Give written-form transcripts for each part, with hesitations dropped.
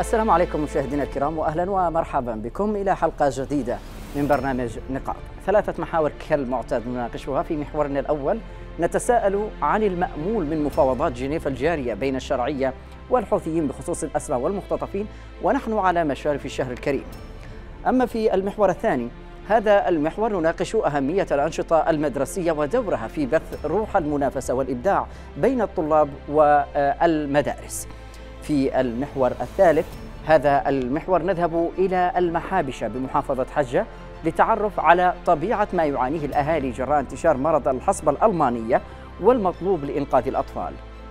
السلام عليكم مشاهدينا الكرام، وأهلا ومرحبا بكم إلى حلقة جديدة من برنامج نقاط. 3 محاور كالمعتاد نناقشها. في محورنا الأول نتساءل عن المأمول من مفاوضات جنيف الجارية بين الشرعية والحوثيين بخصوص الأسرى والمختطفين، ونحن على مشارف الشهر الكريم. أما في المحور الثاني، هذا المحور نناقش أهمية الأنشطة المدرسية ودورها في بث روح المنافسة والإبداع بين الطلاب والمدارس. في المحور الثالث، هذا المحور نذهب إلى المحابشة بمحافظة حجة للتعرف على طبيعة ما يعانيه الأهالي جراء انتشار مرض الحصبة الألمانية والمطلوب لإنقاذ الأطفال.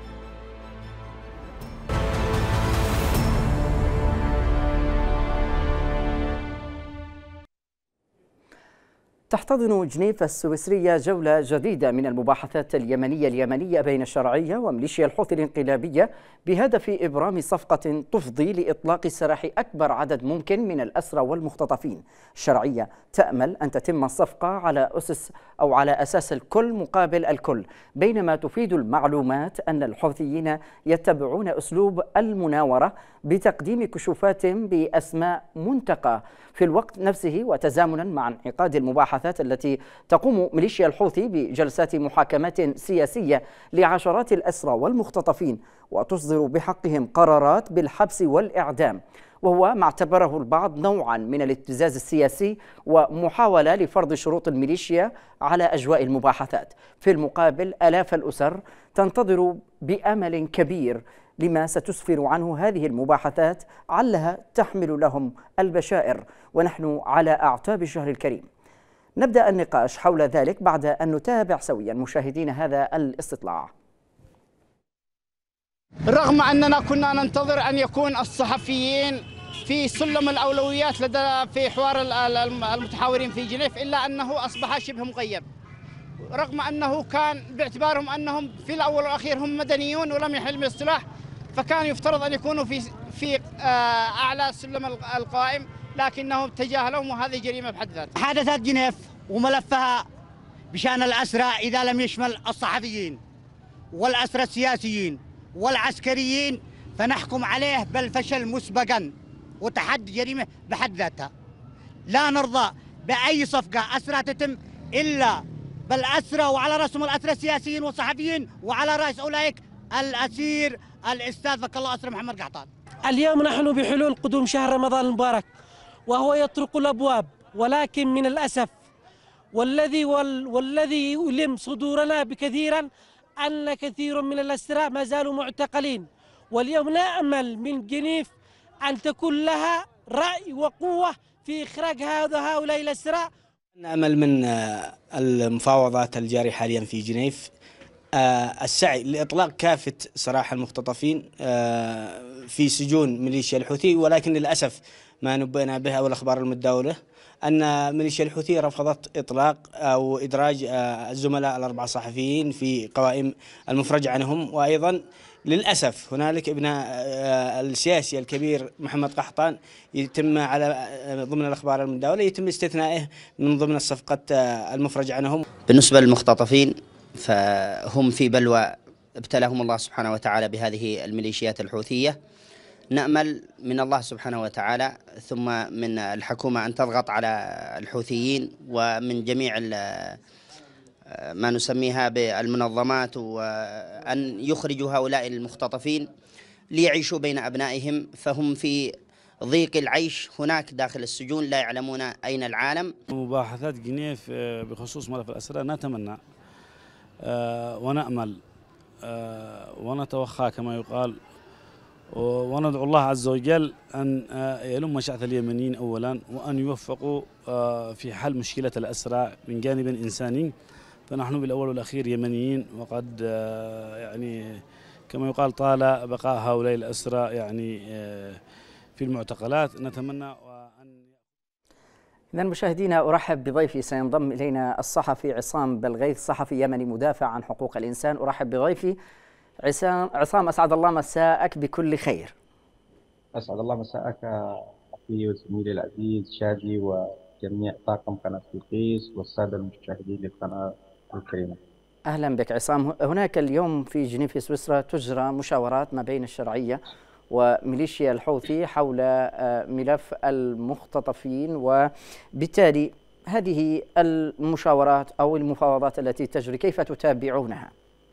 تحتضن جنيف السويسرية جولة جديدة من المباحثات اليمنية بين الشرعية وميليشيا الحوثي الانقلابية بهدف إبرام صفقة تفضي لإطلاق سراح أكبر عدد ممكن من الأسرى والمختطفين. الشرعية تأمل أن تتم الصفقة على أساس الكل مقابل الكل، بينما تفيد المعلومات أن الحوثيين يتبعون أسلوب المناورة بتقديم كشوفات بأسماء منتقى في الوقت نفسه، وتزامنا مع انعقاد المباحثات التي تقوم ميليشيا الحوثي بجلسات محاكمات سياسية لعشرات الأسرى والمختطفين وتصدر بحقهم قرارات بالحبس والإعدام، وهو ما اعتبره البعض نوعا من الابتزاز السياسي ومحاولة لفرض شروط الميليشيا على أجواء المباحثات. في المقابل، آلاف الأسر تنتظر بأمل كبير لما ستسفر عنه هذه المباحثات، علها تحمل لهم البشائر، ونحن على أعتاب الشهر الكريم. نبدأ النقاش حول ذلك بعد أن نتابع سويا مشاهدين هذا الاستطلاع. رغم أننا كنا ننتظر أن يكون الصحفيين في سلم الأولويات لدى في حوار المتحاورين في جنيف، إلا أنه أصبح شبه مغيب، رغم أنه كان باعتبارهم أنهم في الأول والأخير هم مدنيون ولم يحملوا السلاح، فكان يفترض أن يكونوا في أعلى سلم القائم، لكنهم تجاهلهم، وهذه جريمة بحد ذاتها. حادثة جنيف وملفها بشأن الأسرى إذا لم يشمل الصحفيين والأسرى السياسيين والعسكريين فنحكم عليه بالفشل مسبقا وتحدي جريمة بحد ذاتها. لا نرضى بأي صفقة أسرى تتم إلا بالأسرى، وعلى رأسهم الأسرى السياسيين والصحفيين، وعلى رأس أولئك الأسير الأستاذ فك الله أسرى محمد قحطان. اليوم نحن بحلول قدوم شهر رمضان المبارك وهو يطرق الأبواب، ولكن من الأسف والذي يؤلم صدورنا بكثيرا أن كثير من الأسرى ما زالوا معتقلين. واليوم نأمل من جنيف أن تكون لها رأي وقوة في إخراج هؤلاء الأسرى. نأمل من المفاوضات الجارية حاليا في جنيف السعي لإطلاق كافة سراح المختطفين في سجون ميليشيا الحوثي، ولكن للأسف ما نبئنا به أو الأخبار المتداولة أن ميليشيا الحوثي رفضت إطلاق أو إدراج الزملاء ال4 صحفيين في قوائم المفرج عنهم. وأيضا للأسف هنالك ابن السياسي الكبير محمد قحطان يتم على ضمن الأخبار المتداولة يتم استثنائه من ضمن الصفقة المفرج عنهم. بالنسبة للمختطفين فهم في بلوى ابتلاهم الله سبحانه وتعالى بهذه الميليشيات الحوثية. نأمل من الله سبحانه وتعالى ثم من الحكومة أن تضغط على الحوثيين ومن جميع ما نسميها بالمنظمات، وأن يخرجوا هؤلاء المختطفين ليعيشوا بين أبنائهم، فهم في ضيق العيش هناك داخل السجون لا يعلمون أين العالم. مباحثات جنيف بخصوص ملف الأسرى نتمنى ونأمل ونتوخى كما يقال، وندعو الله عز وجل أن يلم شعث اليمنيين أولا، وأن يوفقوا في حل مشكلة الأسرى من جانب إنساني، فنحن بالأول والأخير يمنيين، وقد يعني كما يقال طال بقاء هؤلاء الأسرى يعني في المعتقلات. نتمنى إذن مشاهدينا، أرحب بضيفي. سينضم إلينا الصحفي عصام بلغيث، صحفي يمني مدافع عن حقوق الإنسان. أرحب بضيفي عصام. أسعد الله مساءك بكل خير. أسعد الله مساءك أخي وزميلي العزيز شادي وجميع طاقم قناة بلقيس والسادة المشاهدين للقناة الكريمة. أهلا بك عصام. هناك اليوم في جنيف في سويسرا تجرى مشاورات ما بين الشرعية وميليشيا الحوثي حول ملف المختطفين، وبالتالي هذه المشاورات أو المفاوضات التي تجري كيف تتابعونها؟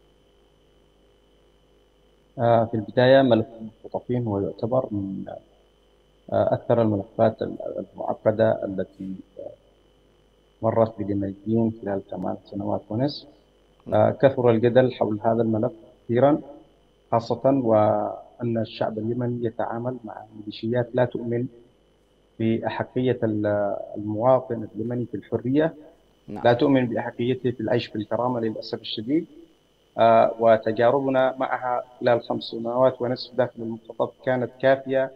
في البداية ملف المختطفين هو يعتبر من أكثر الملفات المعقدة التي مرت باليمنيين خلال 8 سنوات ونصف. كثر الجدل حول هذا الملف كثيرا، خاصة وأن الشعب اليمني يتعامل مع ميليشيات لا تؤمن بأحقية المواطن اليمني في الحرية، لا تؤمن بأحقيته في العيش بالكرامة للأسف الشديد. وتجاربنا معها خلال 5 سنوات ونصف داخل المختطف كانت كافية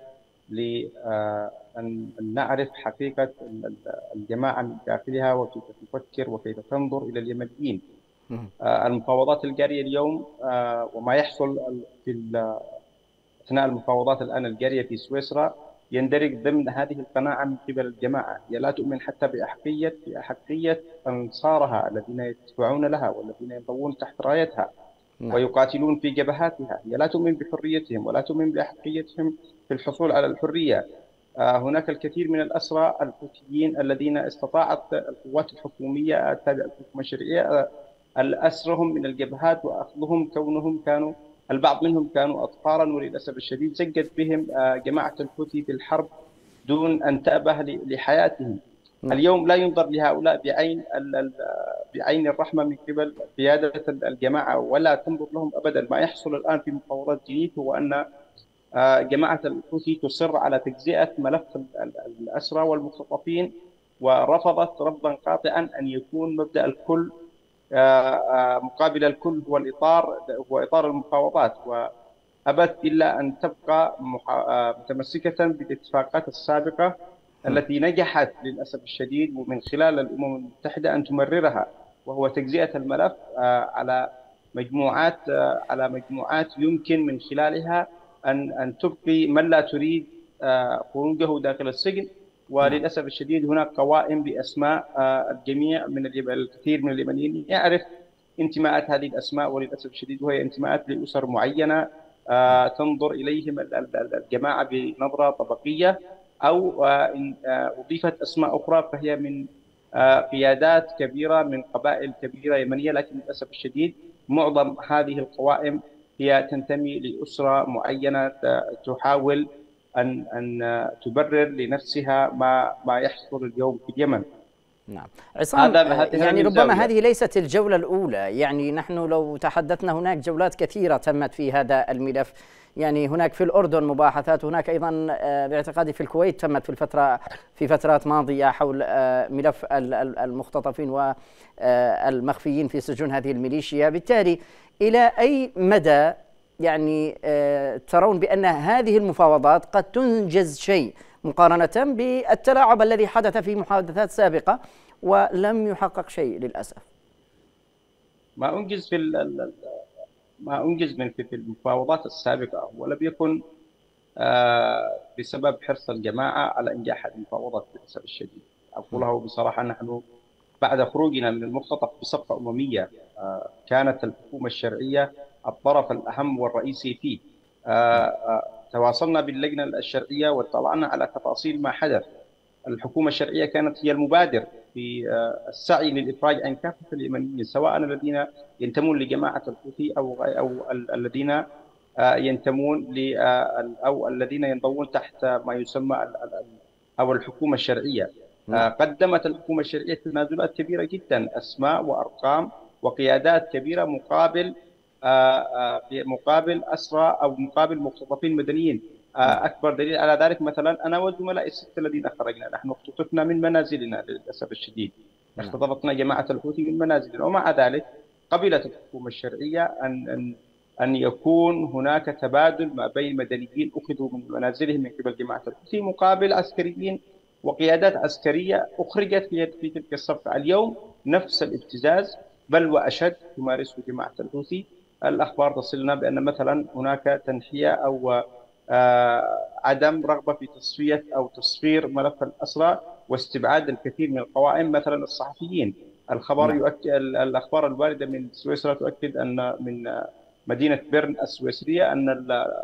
لأن نعرف حقيقة الجماعة من داخلها وكيف تفكر وكيف تنظر إلى اليمنيين. المفاوضات الجارية اليوم وما يحصل في أثناء المفاوضات الآن الجارية في سويسرا يندرج ضمن هذه القناعة من قبل الجماعة. هي لا تؤمن حتى بأحقية أنصارها الذين يدفعون لها والذين ينضوون تحت رايتها ويقاتلون في جبهاتها. هي لا تؤمن بحريتهم ولا تؤمن بأحقيتهم في الحصول على الحرية. هناك الكثير من الأسرى الحوثيين الذين استطاعت القوات الحكومية التابعة للحكومة الشرعية أسرهم من الجبهات وأخذهم، كونهم كانوا البعض منهم كانوا أطفالا، وللأسف الشديد زجت بهم جماعة الحوثي في الحرب دون أن تأبه لحياتهم. اليوم لا ينظر لهؤلاء بعين الرحمة من قبل قيادة الجماعة، ولا تنظر لهم أبدا. ما يحصل الآن في مفاوضات جنيف هو أن جماعة الحوثي تصر على تجزئة ملف الأسرى والمختطفين، ورفضت رفضا قاطعا أن يكون مبدأ الكل مقابل الكل هو إطار المفاوضات، وأبت إلا أن تبقى متمسكة بالاتفاقات السابقة التي نجحت للأسف الشديد ومن خلال الأمم المتحدة أن تمررها، وهو تجزئة الملف على مجموعات يمكن من خلالها أن تبقي من لا تريد خروجه داخل السجن. وللأسف الشديد هناك قوائم بأسماء الجميع من الكثير من اليمنيين يعرف انتماءات هذه الأسماء، وللأسف الشديد وهي انتماءات لأسر معينة تنظر إليهم الجماعة بنظرة طبقية، أو إن أضيفت أسماء أخرى فهي من قيادات كبيرة من قبائل كبيرة يمنية. لكن للأسف الشديد معظم هذه القوائم هي تنتمي لأسرة معينة تحاول أن تبرر لنفسها ما يحصل اليوم في اليمن. نعم عصام، يعني ربما هذه ليست الجولة الأولى، يعني نحن لو تحدثنا هناك جولات كثيرة تمت في هذا الملف. يعني هناك في الأردن مباحثات، هناك أيضا باعتقادي في الكويت تمت في فترات ماضية حول ملف المختطفين والمخفيين في سجون هذه الميليشيا. بالتالي إلى أي مدى يعني ترون بأن هذه المفاوضات قد تنجز شيء مقارنة بالتلاعب الذي حدث في محادثات سابقة ولم يحقق شيء للأسف؟ ما أنجز في المفاوضات السابقة ولم يكن بسبب حرص الجماعة على إنجاح المفاوضات للأسف الشديد. أقوله بصراحة، نحن بعد خروجنا من المختطف بصفقة أممية كانت الحكومة الشرعية الطرف الأهم والرئيسي فيه. تواصلنا باللجنة الشرعية واطلعنا على تفاصيل ما حدث. الحكومة الشرعية كانت هي المبادر في السعي للإفراج عن كافة اليمنيين، سواء الذين ينتمون لجماعة الحوثي أو الذين ينتمون أو الذين ينضوون تحت ما يسمى أو الحكومة الشرعية. قدمت الحكومة الشرعية تنازلات كبيرة جدا، أسماء وأرقام وقيادات كبيرة مقابل أسرى أو مقابل مختطفين مدنيين. أكبر دليل على ذلك مثلا أنا والزملاء الستة الذين خرجنا، نحن اختطفنا من منازلنا للأسف الشديد. اختطفتنا جماعة الحوثي من منازلنا، ومع ذلك قبلت الحكومة الشرعية أن يكون هناك تبادل ما بين مدنيين أخذوا من منازلهم من قبل جماعة الحوثي مقابل عسكريين وقيادات عسكرية أخرجت في تلك الصفقة. اليوم نفس الابتزاز بل وأشد تمارسه جماعة الحوثي. الأخبار تصلنا بأن مثلا هناك تنحية أو عدم رغبة في تصفية أو تصفير ملف الأسرى واستبعاد الكثير من القوائم، مثلا الصحفيين. الأخبار الواردة من سويسرا تؤكد أن من مدينة بيرن السويسرية أن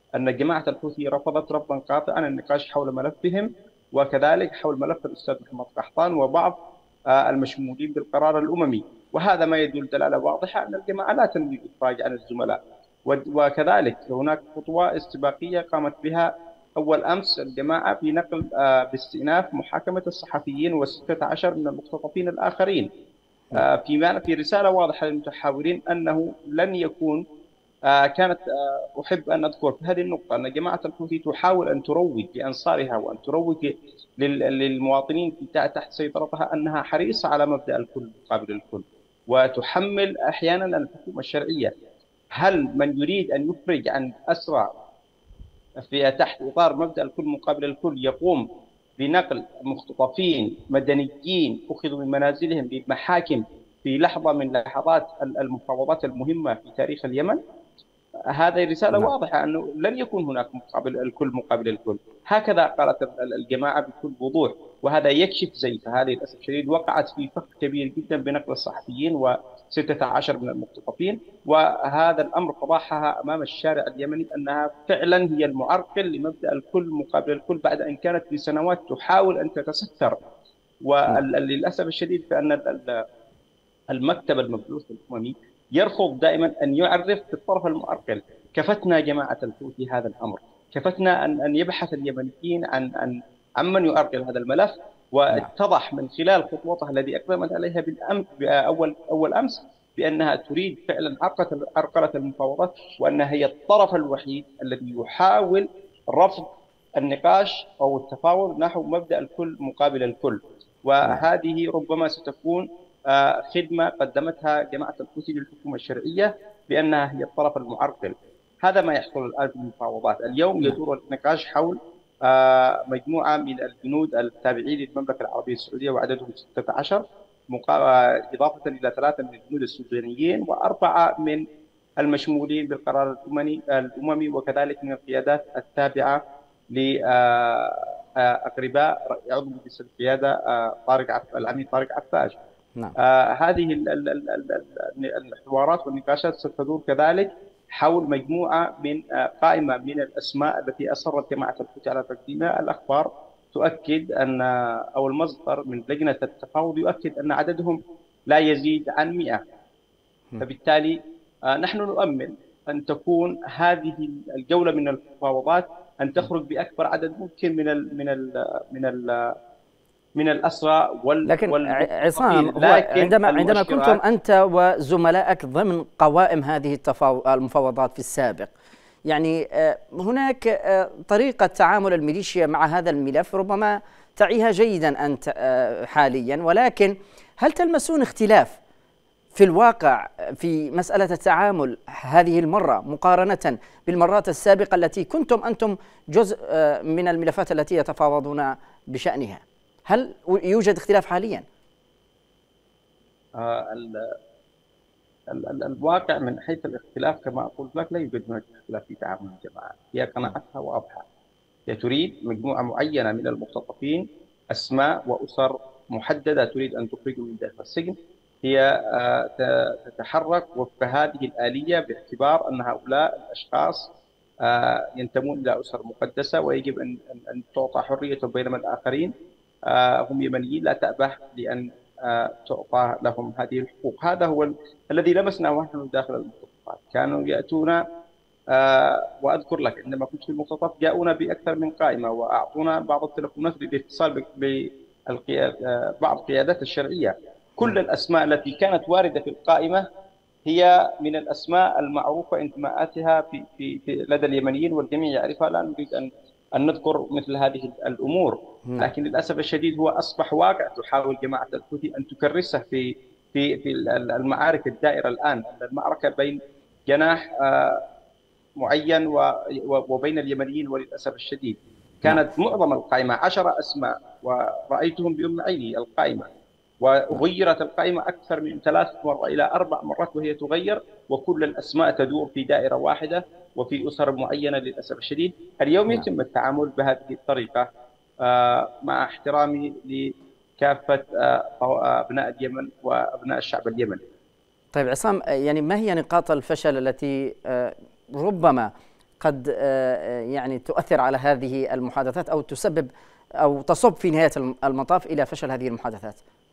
أن جماعة الحوثي رفضت رفضا قاطعا النقاش حول ملفهم، وكذلك حول ملف الأستاذ محمد قحطان وبعض المشمولين بالقرار الأممي، وهذا ما يدل دلالة واضحة أن الجماعة لا تنوي الإفراج عن الزملاء. وكذلك هناك خطوة استباقية قامت بها أول أمس الجماعة في نقل باستئناف محاكمة الصحفيين و16 من المختطفين الآخرين، في رسالة واضحة للمتحاورين أنه لن يكون كانت أحب أن أذكر في هذه النقطة أن جماعة الحوثي تحاول أن تروج لأنصارها وأن تروج للمواطنين تحت سيطرتها أنها حريصة على مبدأ الكل مقابل الكل، وتحمل أحيانا الحكومة الشرعية. هل من يريد أن يفرج عن أسرى في تحت إطار مبدأ الكل مقابل الكل يقوم بنقل مختطفين مدنيين أخذوا من منازلهم للمحاكم في لحظة من لحظات المفاوضات المهمة في تاريخ اليمن؟ هذه رسالة واضحة أنه لن يكون هناك مقابل الكل. هكذا قالت الجماعة بكل وضوح، وهذا يكشف زيف هذه للأسف الشديد وقعت في فخ كبير جدا بنقل الصحفيين و16 من المختطفين، وهذا الأمر فضحها أمام الشارع اليمني أنها فعلا هي المعرقل لمبدأ الكل مقابل الكل بعد أن كانت لسنوات تحاول أن تتستر. وللأسف الشديد فأن المكتب المبعوث الأممي يرفض دائما أن يعرف بالطرف المعرقل. كفتنا جماعة الحوثي هذا الأمر، كفتنا أن يبحث اليمنيين عن من يعرقل هذا الملف، واتضح من خلال خطوتها الذي أقدمت عليها أول أمس بأنها تريد فعلا عرقلة المفاوضات، وأنها هي الطرف الوحيد الذي يحاول رفض النقاش أو التفاوض نحو مبدأ الكل مقابل الكل. وهذه ربما ستكون خدمة قدمتها جماعة الحوثي للحكومة الشرعية بأنها هي الطرف المعرقل. هذا ما يحصل الآن في المفاوضات. اليوم يدور النقاش حول مجموعة من الجنود التابعين للمملكة العربية السعودية وعددهم 16 إضافة إلى 3 من الجنود السودانيين و4 من المشمولين بالقرار الأممي وكذلك من القيادات التابعة لأقرباء عضو مجلس القيادة العميد طارق عفاش. نعم. هذه الحوارات والنقاشات ستدور كذلك حول مجموعة من قائمة من الأسماء التي أصرت جماعة الحوثي على تقديمها. الأخبار تؤكد أن أو المصدر من لجنة التفاوض يؤكد أن عددهم لا يزيد عن 100. فبالتالي نحن نؤمل أن تكون هذه الجولة من المفاوضات أن تخرج بأكبر عدد ممكن من الأسرى لكن عصام، عندما كنتم أنت وزملائك ضمن قوائم هذه المفاوضات في السابق، يعني هناك طريقة تعامل الميليشيا مع هذا الملف ربما تعيها جيدا أنت حاليا، ولكن هل تلمسون اختلاف في الواقع في مسألة التعامل هذه المرة مقارنة بالمرات السابقة التي كنتم أنتم جزء من الملفات التي يتفاوضون بشأنها؟ هل يوجد اختلاف حاليا؟ الواقع من حيث الاختلاف كما أقول لك لا يوجد هناك اختلاف في تعامل الجماعة. هي قناعتها واضحة، هي تريد مجموعة معينة من المختطفين، أسماء وأسر محددة تريد أن تخرجهم من داخل السجن. هي تتحرك وفق هذه الآلية باعتبار أن هؤلاء الأشخاص ينتمون إلى أسر مقدسة ويجب أن تعطى حريتهم، بينما الآخرين هم يمنيين لا تأبه لأن تعطى لهم هذه الحقوق. هذا هو الذي لمسناه نحن داخل المختطفات. كانوا يأتون وأذكر لك عندما كنت في المختطف جاءونا بأكثر من قائمة وأعطونا بعض التلفونات للاتصال ببعض القيادات الشرعية. كل الأسماء التي كانت واردة في القائمة هي من الأسماء المعروفة انتماءاتها في لدى اليمنيين والجميع يعرفها. لا نريد أن نذكر مثل هذه الأمور، لكن للأسف الشديد هو أصبح واقع تحاول جماعة الحوثي أن تكرسه في المعارك الدائرة الآن. المعركة بين جناح معين وبين اليمنيين، وللأسف الشديد كانت معظم القائمة 10 أسماء ورأيتهم بأم عيني القائمة، وغيرت القائمة أكثر من 3 مرات إلى 4 مرات وهي تغير، وكل الأسماء تدور في دائرة واحدة وفي أسر معينة للأسف الشديد. اليوم يتم التعامل بهذه الطريقة مع احترامي لكافة أبناء اليمن وأبناء الشعب اليمني. طيب عصام، يعني ما هي نقاط الفشل التي ربما قد يعني تؤثر على هذه المحادثات أو تسبب أو تصب في نهاية المطاف إلى فشل هذه المحادثات؟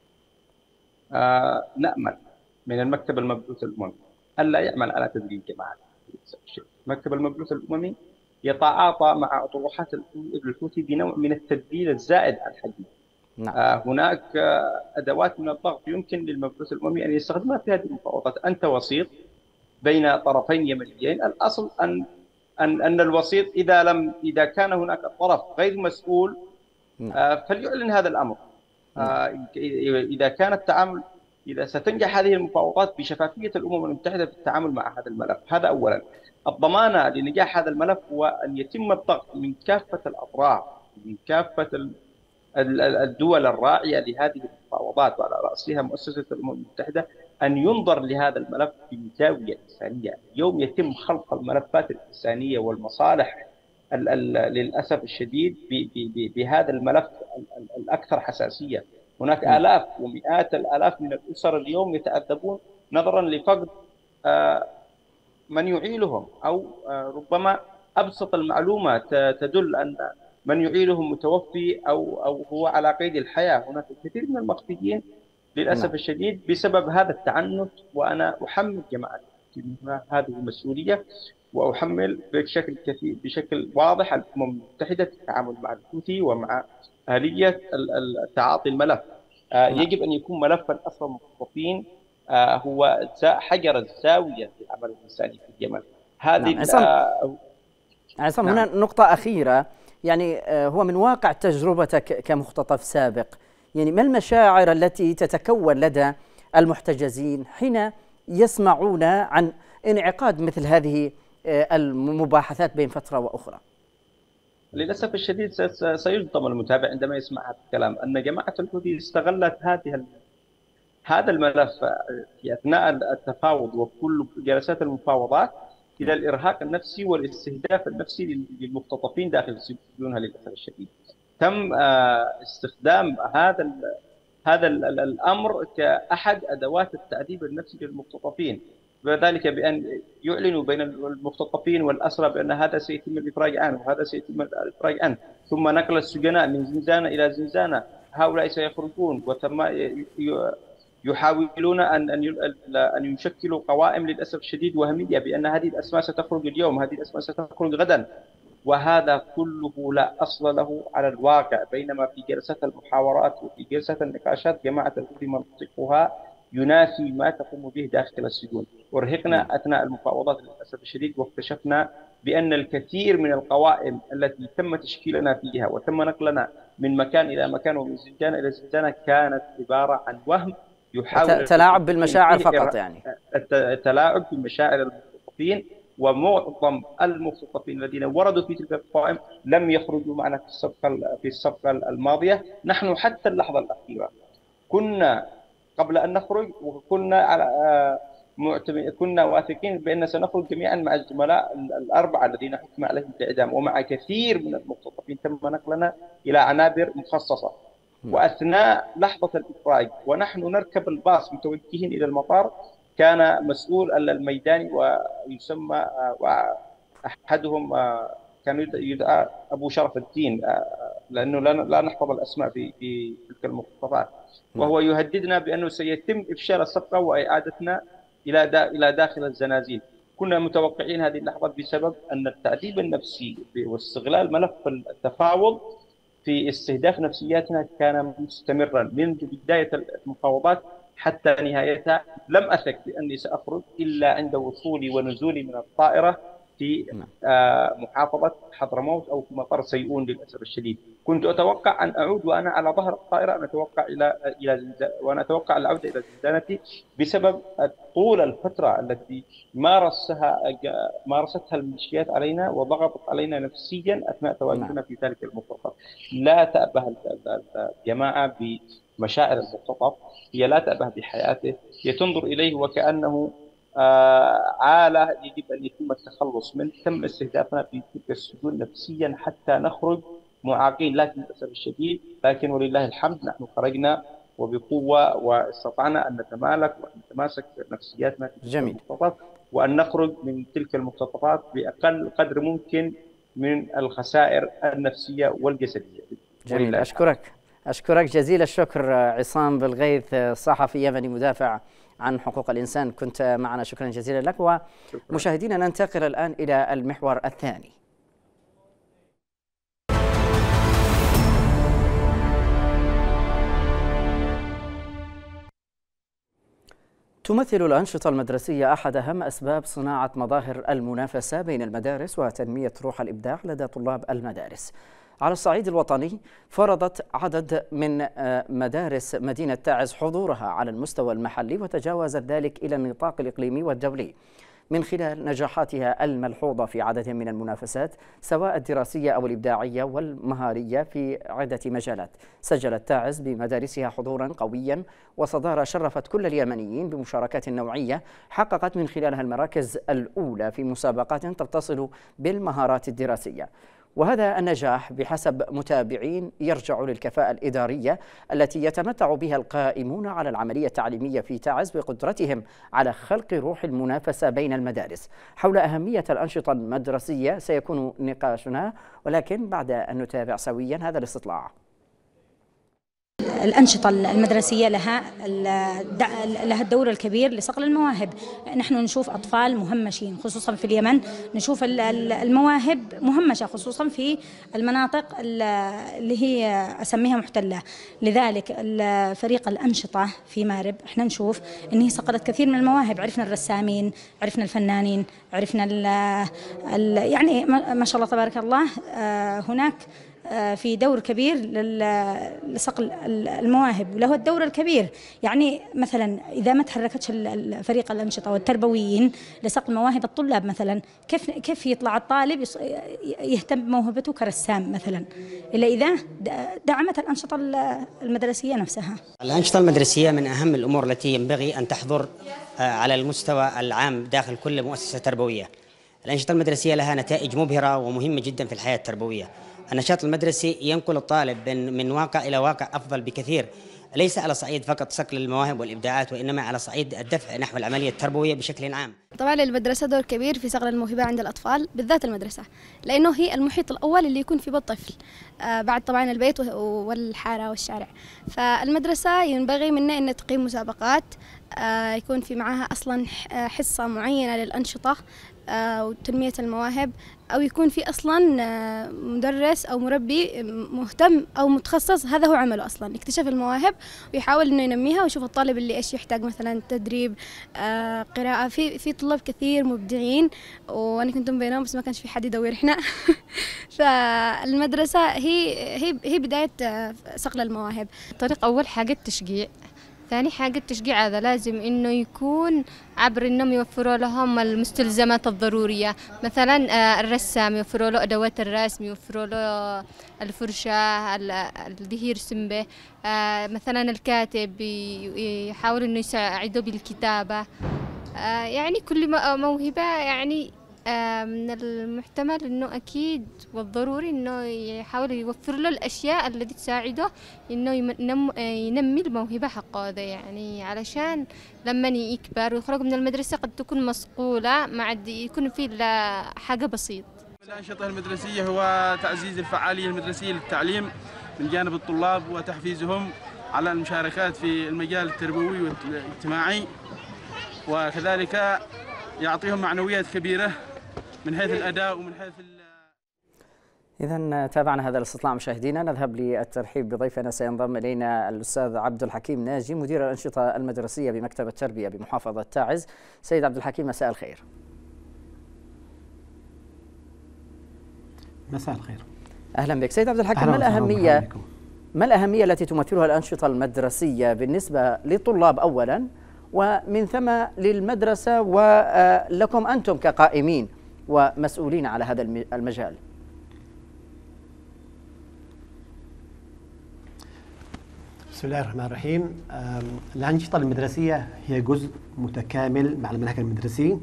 نأمل من المكتب المبعوث الأممي ألا يعمل على تدريب جماعات. المكتب المبعوث الأممي يتعاطى مع أطروحات الحوثي بنوع من التدليل الزائد عن حجمه. نعم. هناك أدوات من الضغط يمكن للمبعوث الأممي أن يستخدمها في هذه المفاوضات. أنت وسيط بين طرفين يمنيين، الأصل أن الوسيط إذا كان هناك طرف غير مسؤول فليعلن هذا الأمر. إذا كان التعامل، إذا ستنجح هذه المفاوضات بشفافية الأمم المتحدة في التعامل مع هذا الملف، هذا أولا. الضمانة لنجاح هذا الملف هو أن يتم الضغط من كافة الأطراف، من كافة الدول الراعية لهذه المفاوضات، وعلى رأسها مؤسسة الأمم المتحدة، أن ينظر لهذا الملف بزاوية إنسانية. اليوم يتم خلق الملفات الإنسانية والمصالح للأسف الشديد بهذا الملف الأكثر حساسية. هناك آلاف ومئات الآلاف من الأسر اليوم يتعذبون نظرا لفقد من يعيلهم، أو ربما أبسط المعلومة تدل أن من يعيلهم متوفي أو هو على قيد الحياة. هناك الكثير من المقتدين للأسف الشديد بسبب هذا التعنت، وأنا أحمل جماعة هذه المسؤولية، وأحمل بشكل واضح الأمم المتحدة في التعامل مع الحوثي ومع آلية تعاطي الملف. يجب أن يكون ملف الأسرى المختطفين هو حجر الزاوية في العمل الإنساني في اليمن. هذه عصام، هنا نقطة أخيرة، يعني هو من واقع تجربتك كمختطف سابق، يعني ما المشاعر التي تتكون لدى المحتجزين حين يسمعون عن انعقاد مثل هذه المباحثات بين فترة وأخرى؟ للأسف الشديد سيصدم المتابع عندما يسمع هذا الكلام، أن جماعة الحوثي استغلت هذا الملف في أثناء التفاوض وكل جلسات المفاوضات إلى الإرهاق النفسي والاستهداف النفسي للمختطفين داخل السجون. للأسف الشديد تم استخدام هذا الأمر كأحد أدوات التعذيب النفسي للمختطفين، وذلك بأن يعلنوا بين المختطفين والأسرى بأن هذا سيتم الإفراج عنه وهذا سيتم الإفراج عنه، ثم نقل السجناء من زنزانة إلى زنزانة. هؤلاء سيخرجون، وثم يحاولون أن يشكلوا قوائم للأسف الشديد وهمية بأن هذه الأسماء ستخرج اليوم، هذه الأسماء ستخرج غدا، وهذا كله لا أصل له على الواقع. بينما في جلسات المحاورات وفي جلسات النقاشات جماعة الحوثي منطقها ينافي ما تقوم به داخل السجون. ارهقنا أثناء المفاوضات للأسف الشديد، واكتشفنا بأن الكثير من القوائم التي تم تشكيلنا فيها وتم نقلنا من مكان إلى مكان ومن زنزانة إلى زنزانة كانت عبارة عن وهم يحاول تلاعب بالمشاعر فقط، يعني التلاعب بمشاعر المختطفين. ومعظم المختطفين الذين وردوا في تلك القوائم لم يخرجوا معنا في الصفقة الماضية. نحن حتى اللحظة الأخيرة كنا قبل أن نخرج، كنا واثقين بأن سنخرج جميعا مع الزملاء الأربعة الذين حكم عليهم بالإعدام، ومع كثير من المختطفين تم نقلنا إلى عنابر مخصصة. وأثناء لحظة الإفراج ونحن نركب الباص متوجهين إلى المطار، كان مسؤول الميداني ويسمى وأحدهم كان يدعى أبو شرف الدين، لأنه لا نحفظ الأسماء في تلك المخططات، وهو يهددنا بأنه سيتم إفشال الصفقة وإعادتنا إلى داخل الزنازين. كنا متوقعين هذه اللحظة بسبب أن التعذيب النفسي واستغلال ملف التفاوض في استهداف نفسياتنا كان مستمرا منذ بداية المفاوضات حتى نهايتها. لم أثق بأني سأخرج إلا عند وصولي ونزولي من الطائرة في محافظة حضرموت أو في مطار سيئون. للأسف الشديد كنت أتوقع أن أعود وأنا على ظهر الطائرة، وأنا أتوقع العودة إلى زنزانتي بسبب طول الفترة التي مارستها الميليشيات علينا وضغطت علينا نفسيا أثناء تواجدنا في ذلك المخطط. لا تأبه الجماعة بمشاعر المختطف، هي لا تأبه بحياته، هي تنظر إليه وكأنه عالة يجب أن يتم التخلص منه. تم استهدافنا في تلك السجون نفسيا حتى نخرج معاقين، لكن للأسف الشديد، لكن ولله الحمد نحن خرجنا وبقوة واستطعنا أن نتمالك ونتماسك نفسياتنا في جميل. وأن نخرج من تلك المقتطفات بأقل قدر ممكن من الخسائر النفسية والجسدية. جميل، أشكرك جزيل الشكر عصام بالغيث، صحفي يمني مدافع عن حقوق الإنسان، كنت معنا، شكرا جزيلا لك. ومشاهدينا ننتقل الآن إلى المحور الثاني. تمثل الأنشطة المدرسية أحد أهم أسباب صناعة مظاهر المنافسة بين المدارس وتنمية روح الإبداع لدى طلاب المدارس. على الصعيد الوطني فرضت عدد من مدارس مدينة تعز حضورها على المستوى المحلي، وتجاوزت ذلك إلى النطاق الإقليمي والدولي من خلال نجاحاتها الملحوظة في عدد من المنافسات سواء الدراسية أو الإبداعية والمهارية في عدة مجالات. سجلت تعز بمدارسها حضورا قويا وصدارة شرفت كل اليمنيين بمشاركات نوعية حققت من خلالها المراكز الأولى في مسابقات تتصل بالمهارات الدراسية. وهذا النجاح بحسب متابعين يرجع للكفاءة الإدارية التي يتمتع بها القائمون على العملية التعليمية في تعز بقدرتهم على خلق روح المنافسة بين المدارس. حول أهمية الأنشطة المدرسية سيكون نقاشنا، ولكن بعد أن نتابع سويا هذا الاستطلاع. الأنشطة المدرسية لها الدور الكبير لصقل المواهب. نحن نشوف أطفال مهمشين خصوصا في اليمن، نشوف المواهب مهمشة خصوصا في المناطق اللي هي أسميها محتلة. لذلك فريق الأنشطة في مارب احنا نشوف أنه صقلت كثير من المواهب. عرفنا الرسامين، عرفنا الفنانين، عرفنا يعني ما شاء الله تبارك الله. هناك في دور كبير لصقل المواهب وله الدور الكبير. يعني مثلا إذا ما تحركتش فريق الأنشطة والتربويين لصقل مواهب الطلاب، مثلا كيف يطلع الطالب يهتم بموهبته كرسام مثلا، إلا إذا دعمت الأنشطة المدرسية نفسها. الأنشطة المدرسية من أهم الأمور التي ينبغي أن تحضر على المستوى العام داخل كل مؤسسة تربوية. الأنشطة المدرسية لها نتائج مبهرة ومهمة جدا في الحياة التربوية. النشاط المدرسي ينقل الطالب من واقع إلى واقع أفضل بكثير، ليس على صعيد فقط صقل المواهب والإبداعات، وإنما على صعيد الدفع نحو العملية التربوية بشكل عام. طبعا المدرسة دور كبير في صقل الموهبة عند الأطفال، بالذات المدرسة، لأنه هي المحيط الأول اللي يكون فيه الطفل بعد طبعا البيت والحارة والشارع. فالمدرسة ينبغي منا أن تقيم مسابقات يكون في معها أصلا حصة معينة للأنشطة وتنمية المواهب، أو يكون في أصلا مدرس أو مربي مهتم أو متخصص هذا هو عمله أصلا، اكتشف المواهب ويحاول إنه ينميها ويشوف الطالب اللي إيش يحتاج، مثلا تدريب، قراءة. في طلاب كثير مبدعين وأنا كنت بينهم بس ما كانش في حد يدور إحنا. فالمدرسة هي بداية صقل المواهب. الطريق أول حاجة التشجيع، ثاني حاجة التشجيع هذا لازم إنه يكون عبر إنهم يوفروا لهم المستلزمات الضرورية، مثلا الرسام يوفروا له أدوات الرسم، يوفروا له الفرشة اللي هي يرسم به، مثلا الكاتب يحاول إنه يساعده بالكتابة. يعني كل موهبة يعني من المحتمل إنه أكيد والضروري إنه يحاول يوفر له الأشياء التي تساعده إنه ينمي الموهبة حقه هذا، يعني علشان لما يكبر ويخرج من المدرسة قد تكون مصقولة ما عاد يكون فيه إلا حاجة بسيطة. الأنشطة المدرسية هو تعزيز الفعالية المدرسية للتعليم من جانب الطلاب وتحفيزهم على المشاركات في المجال التربوي والاجتماعي، وكذلك يعطيهم معنويات كبيرة من حيث الأداء ومن حيث إذا تابعنا هذا الاستطلاع مشاهدينا. نذهب للترحيب بضيفنا. سينضم إلينا الأستاذ عبد الحكيم ناجي مدير الأنشطة المدرسية بمكتب التربية بمحافظة تعز. سيد عبد الحكيم مساء الخير. مساء الخير. أهلا بك سيد عبد الحكيم. ما الأهمية التي تمثلها الأنشطة المدرسية بالنسبة للطلاب أولا، ومن ثم للمدرسة ولكم أنتم كقائمين ومسؤولين على هذا المجال؟ بسم الله الرحمن الرحيم. الأنشطة المدرسية هي جزء متكامل مع المنهج المدرسي،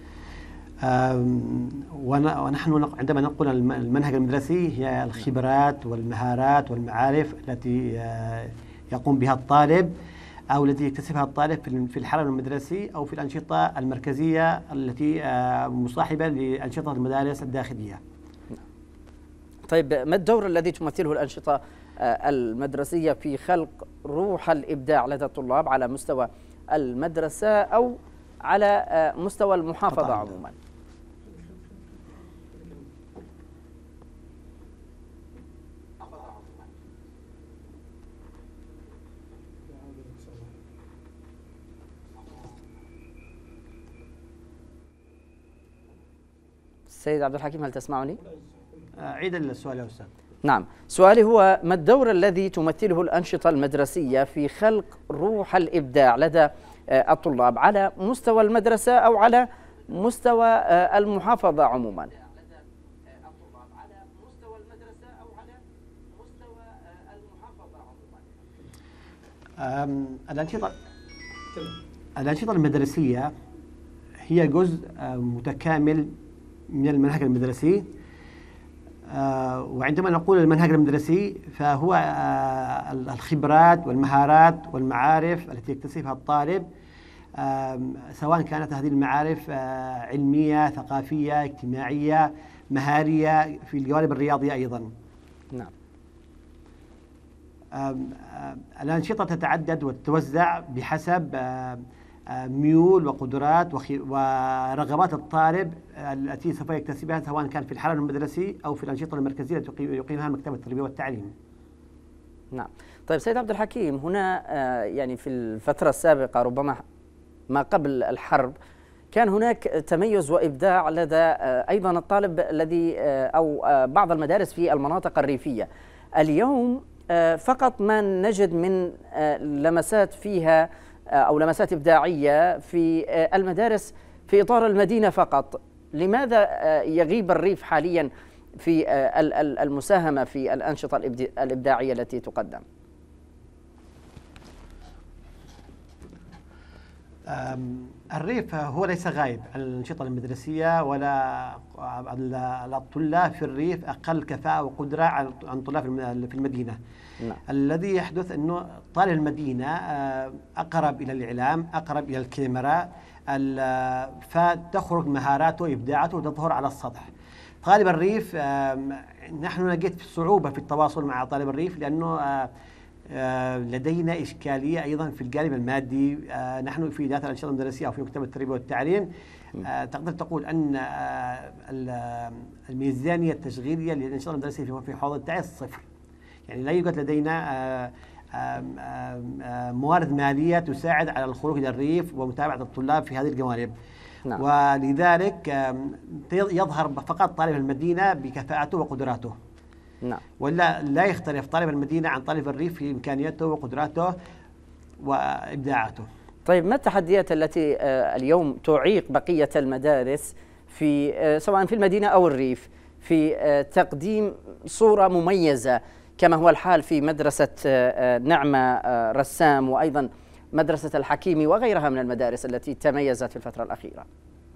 ونحن عندما نقول المنهج المدرسي هي الخبرات والمهارات والمعارف التي يقوم بها الطالب أو التي يكتسبها الطالب في الحرم المدرسي أو في الأنشطة المركزية التي مصاحبة لأنشطة المدارس الداخلية. طيب، ما الدور الذي تمثله الأنشطة المدرسية في خلق روح الإبداع لدى الطلاب على مستوى المدرسة أو على مستوى المحافظة عموما؟ سيد عبد الحكيم، هل تسمعني؟ عيد السؤال يا أستاذ. نعم، سؤالي هو: ما الدور الذي تمثله الأنشطة المدرسية في خلق روح الإبداع لدى الطلاب على مستوى المدرسة أو على مستوى المحافظة عموما؟ الأنشطة المدرسية هي جزء متكامل من المنهج المدرسي. وعندما نقول المنهج المدرسي فهو الخبرات والمهارات والمعارف التي يكتسبها الطالب، سواء كانت هذه المعارف علمية، ثقافية، اجتماعية، مهارية، في الجوانب الرياضية أيضا. نعم. الأنشطة تتعدد وتتوزع بحسب ميول وقدرات ورغبات الطالب التي سوف يكتسبها، سواء كان في الحرم المدرسي أو في الأنشطة المركزية التي يقيمها مكتب التربية والتعليم. نعم. طيب سيد عبد الحكيم، هنا يعني في الفترة السابقة ربما ما قبل الحرب كان هناك تميز وإبداع لدى أيضا الطالب الذي أو بعض المدارس في المناطق الريفية. اليوم فقط ما نجد من لمسات فيها أو لمسات إبداعية في المدارس في إطار المدينة فقط. لماذا يغيب الريف حاليا في المساهمة في الأنشطة الإبداعية التي تقدم؟ الريف هو ليس غايب عن الأنشطة المدرسية، ولا الطلاب في الريف أقل كفاءة وقدرة عن طلاب في المدينة. نعم. الذي يحدث أنه طالب المدينة أقرب إلى الإعلام، أقرب إلى الكاميرا، فتخرج مهاراته وإبداعاته وتظهر على السطح. طالب الريف نحن لقيت صعوبة في التواصل مع طالب الريف، لأنه لدينا إشكالية أيضا في الجانب المادي. نحن في إدارة الأنشطة المدرسية أو في مكتب التربية والتعليم تقدر تقول أن الميزانية التشغيلية للأنشطة المدرسية في حوض التعيس صفر. يعني لا يوجد لدينا موارد مالية تساعد على الخروج إلى الريف ومتابعة الطلاب في هذه الجوانب. نعم. ولذلك يظهر فقط طالب المدينة بكفاءته وقدراته. نعم. ولا لا يختلف طالب المدينة عن طالب الريف في إمكانياته وقدراته وإبداعاته. طيب، ما التحديات التي اليوم تعيق بقية المدارس في سواء في المدينة أو الريف في تقديم صورة مميزة كما هو الحال في مدرسة نعمة رسام وأيضا مدرسة الحكيمي وغيرها من المدارس التي تميزت في الفترة الأخيرة؟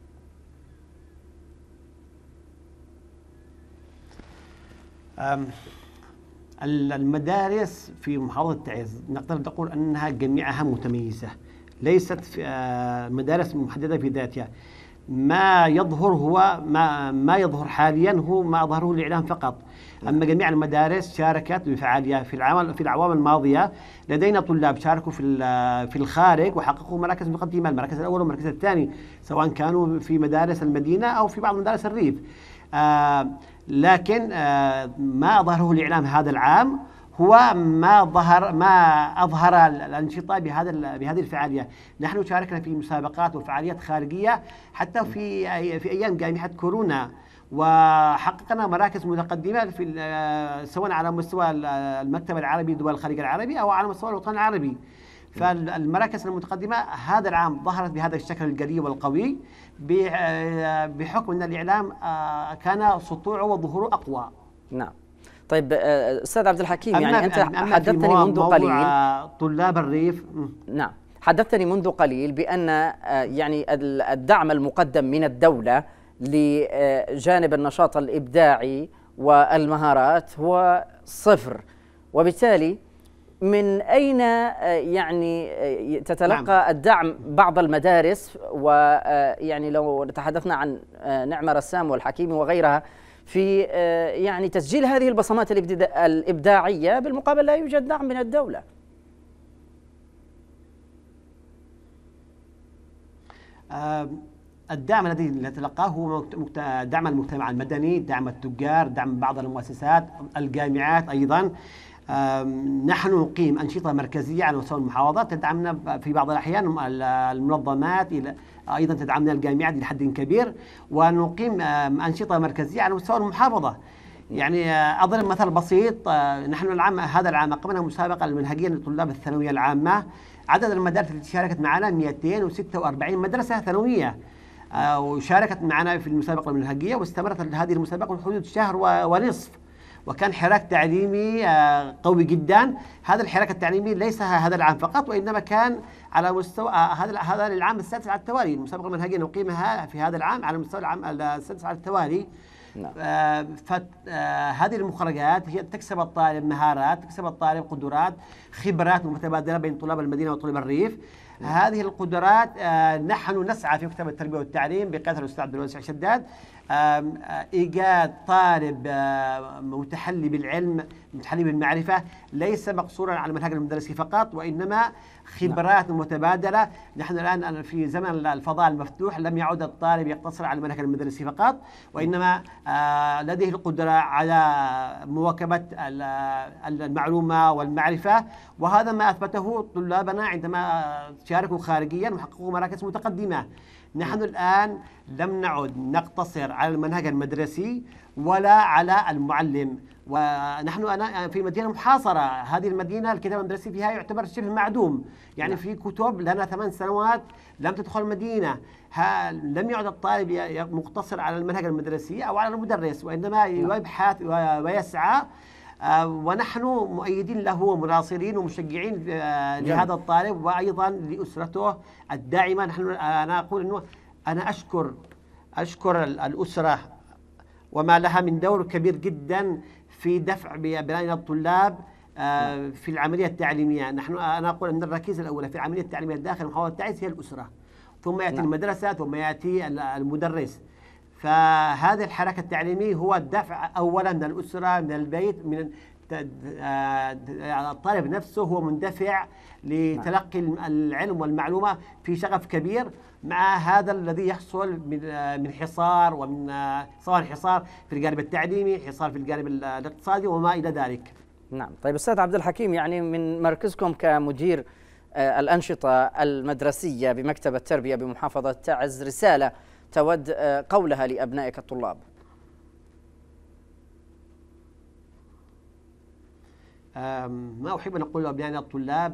المدارس في محافظة تعز نقدر نقول أنها جميعها متميزة، ليست مدارس محددة في ذاتها. ما يظهر هو ما يظهر حاليا هو ما أظهره الإعلام فقط. أما جميع المدارس شاركت بفعالية في الأعوام الماضية. لدينا طلاب شاركوا في الخارج وحققوا مراكز مقدمة، المركز الأول والمركز الثاني، سواء كانوا في مدارس المدينة أو في بعض مدارس الريف. لكن ما أظهره الإعلام هذا العام هو ما أظهر الأنشطة بهذه الفعالية. نحن شاركنا في مسابقات وفعاليات خارجية حتى في أيام جائحة كورونا، وحققنا مراكز متقدمة سواء على مستوى المكتب العربي دول الخليج العربي أو على مستوى الوطن العربي. فالمراكز المتقدمة هذا العام ظهرت بهذا الشكل الجلي والقوي بحكم أن الإعلام كان سطوعه وظهوره أقوى. نعم. طيب أستاذ عبد الحكيم، يعني أنت حدثتني منذ قليل طلاب الريف. نعم، حدثتني منذ قليل بأن يعني الدعم المقدم من الدولة لجانب النشاط الإبداعي والمهارات هو صفر، وبالتالي من أين يعني تتلقى الدعم بعض المدارس؟ ويعني لو تحدثنا عن نعمة رسام والحكيمي وغيرها في يعني تسجيل هذه البصمات الإبداعية، بالمقابل لا يوجد دعم من الدولة. الدعم الذي نتلقاه هو دعم المجتمع المدني، دعم التجار، دعم بعض المؤسسات، الجامعات أيضا. نحن نقيم أنشطة مركزية على مستوى المحافظات، تدعمنا في بعض الأحيان المنظمات، أيضا تدعمنا الجامعات إلى حد كبير، ونقيم أنشطة مركزية على مستوى المحافظة. يعني أضرب مثل بسيط، نحن هذا العام أقمنا مسابقة المنهجية لطلاب الثانوية العامة. عدد المدارس التي شاركت معنا 246 مدرسة ثانوية، وشاركت معنا في المسابقة المنهجية، واستمرت هذه المسابقة لحدود شهر ونصف، وكان حراك تعليمي قوي جدا. هذا الحراك التعليمي ليس هذا العام فقط، وإنما كان على مستوى هذا العام السادس على التوالي. المسابقة المنهجية نقيمها في هذا العام على مستوى العام السادس على التوالي. فهذه المخرجات هي تكسب الطالب مهارات، تكسب الطالب قدرات، خبرات متبادلة بين طلاب المدينة وطلاب الريف. هذه القدرات نحن نسعى في مكتب التربية والتعليم بقيادة الأستاذ عبد الواسع شداد إيجاد طالب متحلي بالعلم، متحلي بالمعرفة، ليس مقصورا على المنهج المدرسي فقط، وإنما خبرات متبادلة. نحن الآن في زمن الفضاء المفتوح، لم يعد الطالب يقتصر على المنهج المدرسي فقط، وإنما لديه القدرة على مواكبة المعلومة والمعرفة. وهذا ما أثبته طلابنا عندما شاركوا خارجيا وحققوا مراكز متقدمة. نحن الآن لم نعد نقتصر على المنهج المدرسي ولا على المعلم، ونحن أنا في مدينة محاصرة. هذه المدينة الكتاب المدرسي فيها يعتبر شبه معدوم، يعني في كتب لنا 8 سنوات لم تدخل المدينة. لم يعد الطالب مقتصر على المنهج المدرسي أو على المدرس، وإنما يبحث ويسعى، ونحن مؤيدين له ومناصرين ومشجعين لهذا الطالب، وأيضا لأسرته الداعمة. أنا أقول أنه أنا أشكر الأسرة وما لها من دور كبير جدا في دفع بناء الطلاب في العملية التعليمية. أنا أقول أن الركيزة الأولى في العملية التعليمية داخل محافظة تعز هي الأسرة، ثم يأتي المدرسة، ثم يأتي المدرس. فهذا الحراك التعليمي هو الدفع أولا من الأسرة، من البيت، من الطالب نفسه هو مندفع لتلقي العلم والمعلومة في شغف كبير، مع هذا الذي يحصل من حصار، ومن سواء حصار في الجانب التعليمي، حصار في الجانب الاقتصادي وما إلى ذلك. نعم. طيب أستاذ عبد الحكيم، يعني من مركزكم كمدير الأنشطة المدرسية بمكتب التربية بمحافظة تعز، رسالة تود قولها لأبنائك الطلاب؟ ما أحب أن أقول لأبنائنا الطلاب،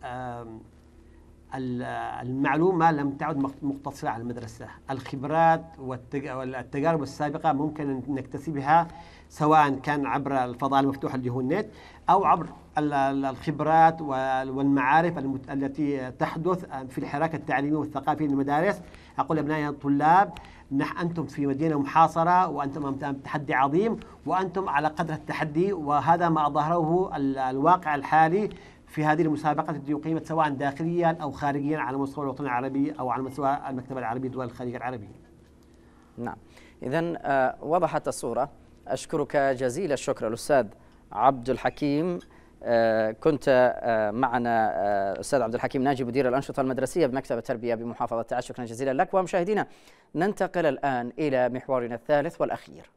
المعلومة لم تعد مقتصرة على المدرسة. الخبرات والتجارب السابقة ممكن أن نكتسبها، سواء كان عبر الفضاء المفتوح اللي هو النت، أو عبر الخبرات والمعارف التي تحدث في الحراك التعليمي والثقافي للمدارس. أقول لأبنائنا الطلاب، أنتم في مدينة محاصرة، وأنتم أمام تحدي عظيم، وأنتم على قدر التحدي، وهذا ما أظهره الواقع الحالي في هذه المسابقات التي أقيمت سواء داخليا أو خارجيا على مستوى الوطن العربي أو على مستوى المكتب العربي دول الخليج العربي. نعم، إذن وضحت الصورة. أشكرك جزيل الشكر الأستاذ عبد الحكيم. كنت معنا أستاذ عبد الحكيم ناجي، مدير الأنشطة المدرسية بمكتب التربية بمحافظة تعز. شكرا جزيلا لك. ومشاهدينا، ننتقل الآن إلى محورنا الثالث والأخير.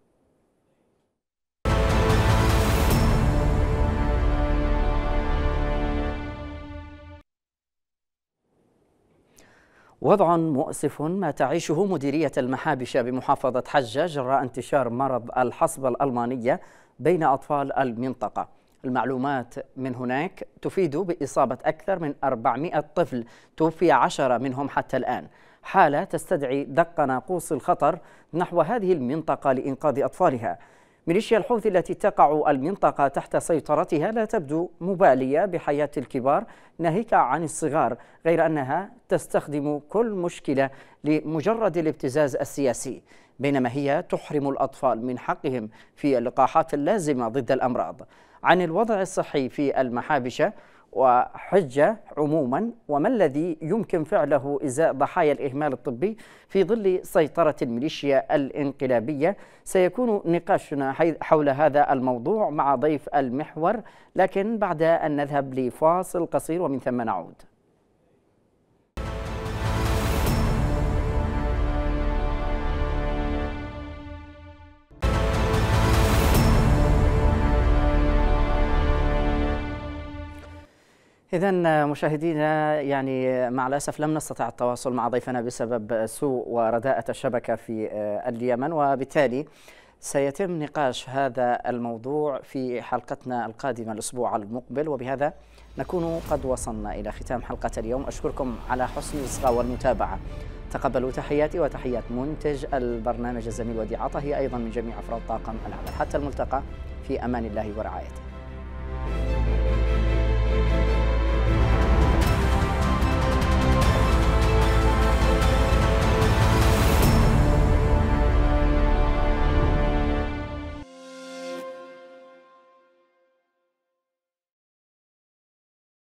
وضع مؤسف ما تعيشه مديرية المحابشة بمحافظة حجة جراء انتشار مرض الحصبة الألمانية بين أطفال المنطقة. المعلومات من هناك تفيد بإصابة أكثر من 400 طفل، توفي 10 منهم حتى الآن، حالة تستدعي دق ناقوس الخطر نحو هذه المنطقة لإنقاذ أطفالها. ميليشيا الحوثي التي تقع المنطقة تحت سيطرتها لا تبدو مبالية بحياة الكبار ناهيك عن الصغار، غير أنها تستخدم كل مشكلة لمجرد الابتزاز السياسي، بينما هي تحرم الأطفال من حقهم في اللقاحات اللازمة ضد الأمراض. عن الوضع الصحي في المحابشة وحجة عموما، وما الذي يمكن فعله إزاء ضحايا الإهمال الطبي في ظل سيطرة الميليشيا الانقلابية؟ سيكون نقاشنا حول هذا الموضوع مع ضيف المحور، لكن بعد أن نذهب لفاصل قصير ومن ثم نعود. إذن مشاهدينا، يعني مع الأسف لم نستطع التواصل مع ضيفنا بسبب سوء ورداءة الشبكة في اليمن، وبالتالي سيتم نقاش هذا الموضوع في حلقتنا القادمة الأسبوع المقبل. وبهذا نكون قد وصلنا إلى ختام حلقة اليوم. أشكركم على حسن الإصغاء والمتابعة. تقبلوا تحياتي وتحيات منتج البرنامج الزميل وديع عطا، هي أيضا من جميع أفراد طاقم العمل. حتى الملتقى، في أمان الله ورعايته.